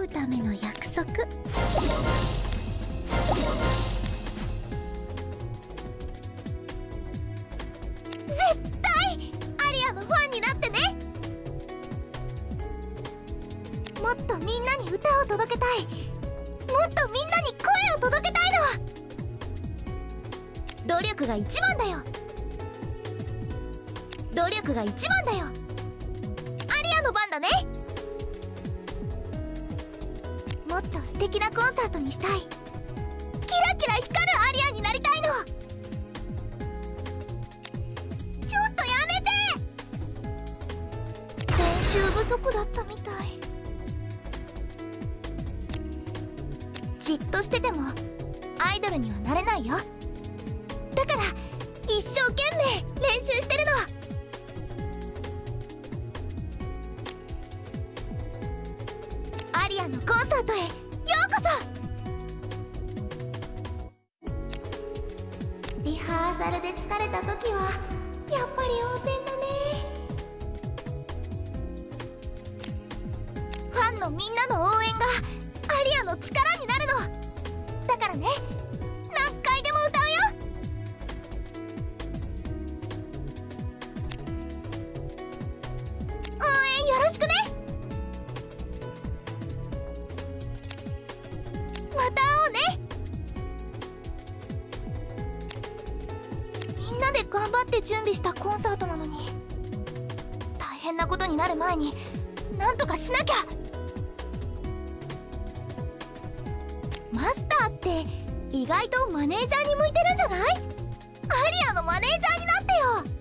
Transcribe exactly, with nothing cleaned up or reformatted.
ための約束。絶対アリアのファンになってね。もっとみんなに歌を届けたい。もっとみんなに声を届けたいの。努力が一番だよ。努力が一番だよ。アリアの番だね。もっと素敵なコンサートにしたい。キラキラ光るアリアになりたいの。ちょっとやめて。練習不足だったみたい。じっとしててもアイドルにはなれないよ。だから一生懸命練習してるの。アリアのコンサートへようこそ。リハーサルで疲れた時はやっぱり温泉だね。ファンのみんなの応援がアリアの力になるの。だからね、何回でも歌うよ。応援よろしくね。また会おうね。みんなで頑張って準備したコンサートなのに、大変なことになる前になんとかしなきゃ。マスターって意外とマネージャーに向いてるんじゃない？アリアのマネージャーになってよ。